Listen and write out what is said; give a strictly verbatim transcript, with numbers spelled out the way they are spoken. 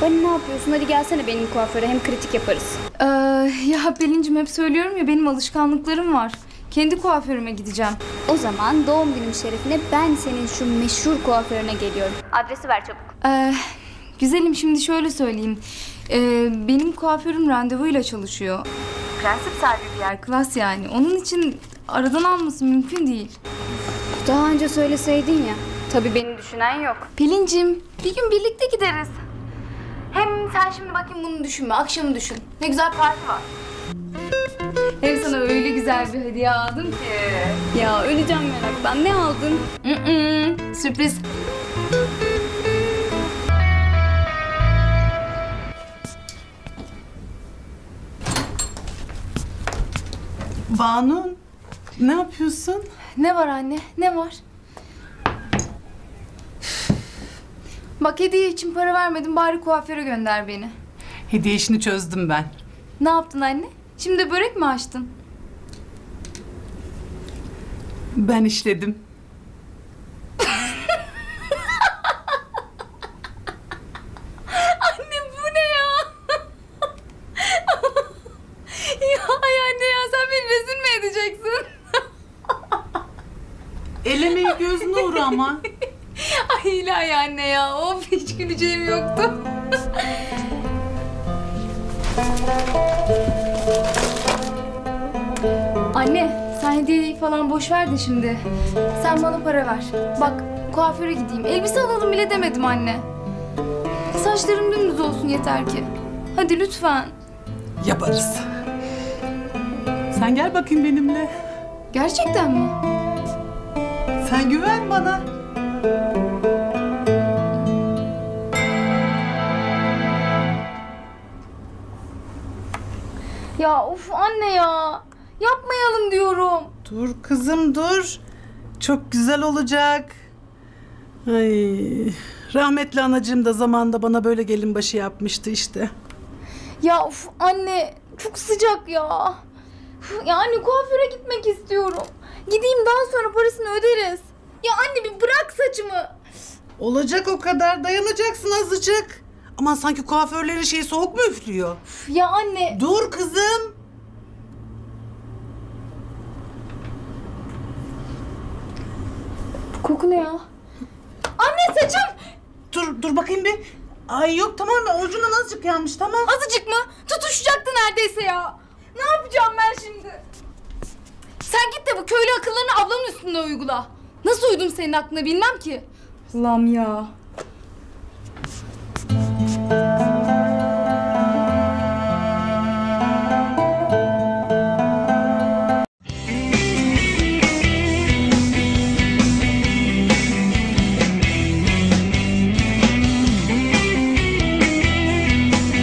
Bani ne yapıyorsun? Hadi gelsene benim kuaföre, hem kritik yaparız. Ee, ya Pelin'cim hep söylüyorum ya, benim alışkanlıklarım var. Kendi kuaförüme gideceğim. O zaman doğum günüm şerefine ben senin şu meşhur kuaförüne geliyorum. Adresi ver çabuk. Ee, güzelim, şimdi şöyle söyleyeyim. Ee, benim kuaförüm randevuyla çalışıyor. Prensip sahibi bir yer, klas yani. Onun için aradan alması mümkün değil. Daha önce söyleseydin ya. Tabii beni düşünen yok. Pelin'cim, bir gün birlikte gideriz. Hem sen şimdi bakayım bunu düşünme, akşamı düşün. Ne güzel parti var. Hem sana öyle güzel bir hediye aldım ki. Ya öleceğim meraktan. Ne aldın? Mm-mm, sürpriz. Banu, ne yapıyorsun? Ne var anne, ne var? Bak, hediye için para vermedim, bari kuaföre gönder beni. Hediye işini çözdüm ben. Ne yaptın anne? Şimdi de börek mi açtın? Ben işledim. Anne bu ne ya? Ya ay anne ya, sen beni rezil mi edeceksin? Elemeyi göz nuru ama. Ay ilahi anne ya, of, hiç güleceğim yoktu. Anne, sen hediyeyi falan boş ver de şimdi. Sen bana para ver. Bak, kuaföre gideyim. Elbise alalım bile demedim anne. Saçlarım dümdüz olsun yeter ki. Hadi lütfen. Yaparız. Sen gel bakayım benimle. Gerçekten mi? Sen güven bana. Ya of anne ya. Yapmayalım diyorum. Dur kızım dur. Çok güzel olacak. Ay, rahmetli anacığım da zamanında bana böyle gelin başı yapmıştı işte. Ya of anne, çok sıcak ya. Ya anne, kuaföre gitmek istiyorum. Gideyim, daha sonra parasını öderiz. Ya anne, bir bırak saçımı. Olacak o kadar, dayanacaksın azıcık. Aman sanki kuaförlerin şeyi soğuk mu üflüyor? Üf, ya anne. Dur kızım. Koku ne ya? Anne, saçım. Dur dur bakayım bir. Ay yok tamam, ucundan azıcık yanmış, tamam. Azıcık mı? Tutuşacaktı neredeyse ya. Ne yapacağım ben şimdi? Sen git de bu köylü akıllarını ablamın üstünde uygula. Nasıl uydum senin aklına bilmem ki. Allah'ım ya.